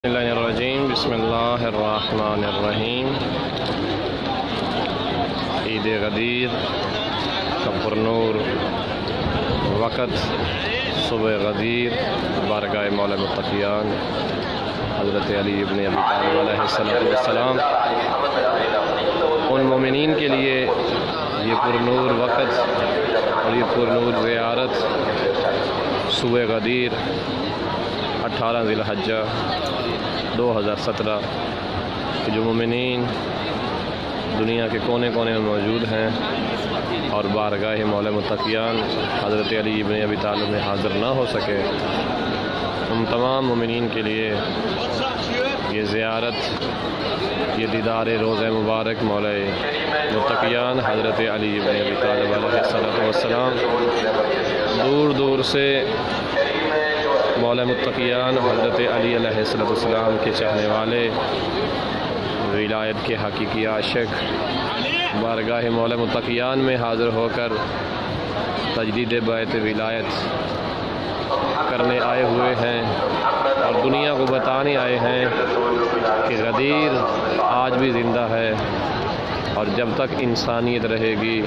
الرجیم بسم اللہ الرحمن الرحیم۔ عید غدیر کا پرنور وقت صبح غدیر بارگاہ مولا متقیان حضرت علی ابن ابی طالب علیہ السلام، ان مومنین کے لیے یہ پرنور وقت اور یہ پرنور زیارت صبح غدیر 18 ذی الحجہ 2017 کہ جو مومنین دنیا کے کونے کونے میں موجود ہیں اور بارگاہ مولا متقیان حضرت علی ابن ابی طالب میں حاضر نہ ہو سکے، ان تمام مومنین کے لیے یہ زیارت، یہ دیدار روضہ مبارک مولا متقیان حضرت علی ابن ابی طالب علیہ السلام، دور دور سے مولا متقیان حضرت علی علیہ السلام کے چاہنے والے، ولایت کے حقیقی عاشق بارگاہ مولا متقیان میں حاضر ہو کر تجدید بیعت ولایت کرنے آئے ہوئے ہیں اور دنیا کو بتانے آئے ہیں کہ غدیر آج بھی زندہ ہے، اور جب تک انسانیت رہے گی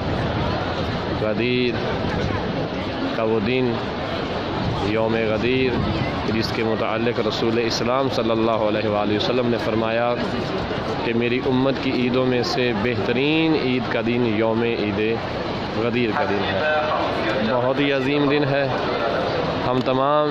غدیر کا وہ دن یوم غدیر، جس کے متعلق رسول اسلام صلی اللہ علیہ وآلہ وسلم نے فرمایا کہ میری امت کی عیدوں میں سے بہترین عید کا دن یوم عید غدیر کا دن ہے۔ بہت ہی عظیم دن ہے۔ ہم تمام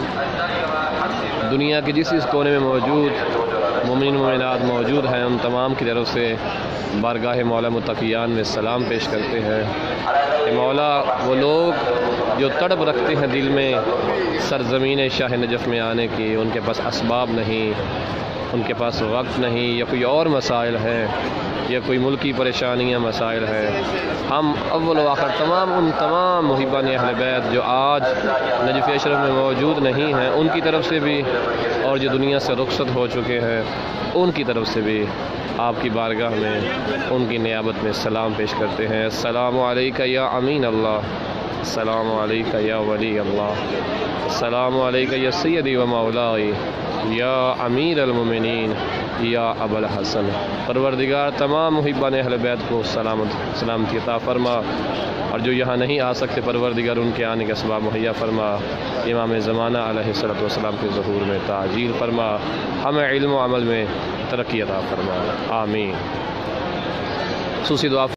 دنیا کے جس کونے میں موجود مومنین مومنات موجود ہیں، ان تمام کی طرف سے بارگاہ مولا متقیان میں سلام پیش کرتے ہیں کہ مولا، وہ لوگ جو تڑپ رکھتے ہیں دل میں سرزمین شاہ نجف میں آنے کی، ان کے پاس اسباب نہیں، ان کے پاس وقت نہیں، یا کوئی اور مسائل ہیں، یا کوئی ملکی پریشانیاں مسائل ہیں، ہم اول و آخر ان تمام محبان اہل بیت جو آج نجف اشرف میں موجود نہیں ہیں، ان کی طرف سے بھی، اور جو دنیا سے رخصت ہو چکے ہیں ان کی طرف سے بھی آپ کی بارگاہ میں ان کی نیابت میں سلام پیش کرتے ہیں۔ السلام علیکہ یا امین اللہ، السلام علیکہ یا ولی اللہ، السلام علیکہ یا سیدی و مولائی یا امیر المومنین یا ابا الحسن۔ پروردگار تمام محبان اہل بیت کو سلامتی عطا فرما، اور جو یہاں نہیں آ سکتے پروردگار ان کے آنے کا اسباب مہیا فرما۔ امام زمانہ علیہ السلام کے ظہور میں تعجیل فرما، ہمیں علم و عمل میں ترقی عطا فرما، آمین۔ خصوصی دعا